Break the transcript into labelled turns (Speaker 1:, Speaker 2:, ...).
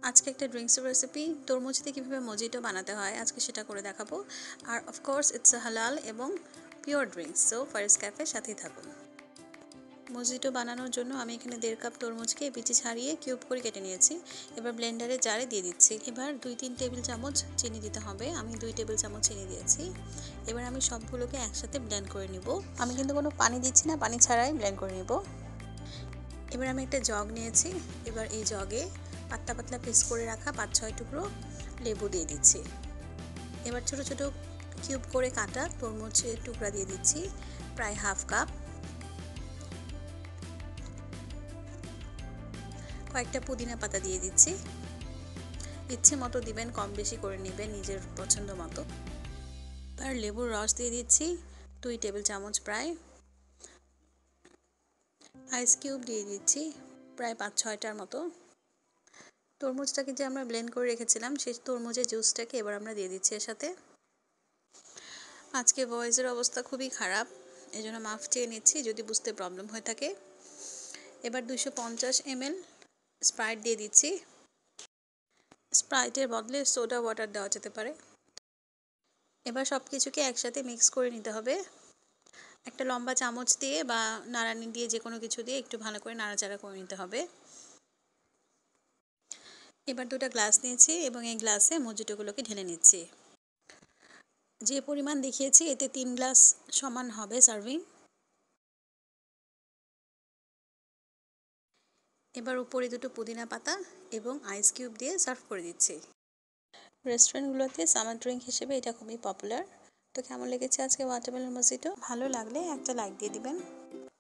Speaker 1: আজকে একটা ড্রিঙ্কসের রেসিপি তরমুজ দিয়ে কীভাবে মজিটো বানাতে হয় আজকে সেটা করে দেখাবো। আর অফকোর্স ইটস আ হালাল এবং পিওর ড্রিঙ্কস, সো ফারিস ক্যাফের সাথেই থাকুন। মজিটো বানানোর জন্য আমি এখানে 1.5 কাপ তরমুজকে বিচি ছাড়িয়ে কিউব করে কেটে নিয়েছি। এবার ব্লেন্ডারে জারে দিয়ে দিচ্ছি। এবার 2-3 টেবিল চামচ চিনি দিতে হবে। আমি 2 টেবিল চামচ চিনি দিয়েছি। এবার আমি সবগুলোকে একসাথে ব্লেন্ড করে নিব। আমি কিন্তু কোনো পানি দিচ্ছি না, পানি ছাড়াই ব্লেন্ড করে নিব। এবার আমি একটা জগ নিয়েছি। এবার এই জগে পাতলা পাতলা পিস করে রাখা 5-6 টুকরো লেবু দিয়ে দিচ্ছি। এবার ছোট ছোট কিউব করে কাটা তরমুজের টুকরা দিয়ে দিচ্ছি, প্রায় হাফ কাপ। কয়েকটা পুদিনা পাতা দিয়ে দিচ্ছি। ইচ্ছে মতো দিবেন, কম বেশি করে নেবেন নিজের পছন্দ মতো। আর লেবুর রস দিয়ে দিচ্ছি 2 টেবিল চামচ প্রায়। আইস কিউব দিয়ে দিচ্ছি প্রায় 5-6টার মতো। তরমুজটাকে যে আমরা ব্লেন্ড করে রেখেছিলাম সেই তরমুজের জুসটাকে এবার আমরা দিয়ে দিচ্ছি এর সাথে। আজকে ভয়েসের অবস্থা খুবই খারাপ, এজন্য মাফ চেয়ে নিচ্ছি যদি বুঝতে প্রবলেম হয়ে থাকে। এবার 250 ml স্প্রাইট দিয়ে দিচ্ছি। স্প্রাইটের বদলে সোডা ওয়াটার দেওয়া যেতে পারে। এবার সব কিছুকে একসাথে মিক্স করে নিতে হবে। একটা লম্বা চামচ দিয়ে বা নাড়ানি দিয়ে যে কোনো কিছু দিয়ে একটু ভালো করে নাড়াচাড়া করে নিতে হবে। এবার 2টা গ্লাস নিয়েছি এবং এই গ্লাসে মজিটোগুলোকে ঢেলে নিচ্ছি। যে পরিমাণ দেখিয়েছি এতে 3 গ্লাস সমান হবে সার্ভিং। এবার উপরে 2টো পুদিনা পাতা এবং আইস কিউব দিয়ে সার্ভ করে দিচ্ছি। রেস্টুরেন্টগুলোতে সামার ড্রিঙ্ক হিসেবে এটা খুবই পপুলার। তো কেমন লেগেছে আজকে ওয়াটারমেলন মজিটো? ভালো লাগলে একটা লাইক দিয়ে দিবেন।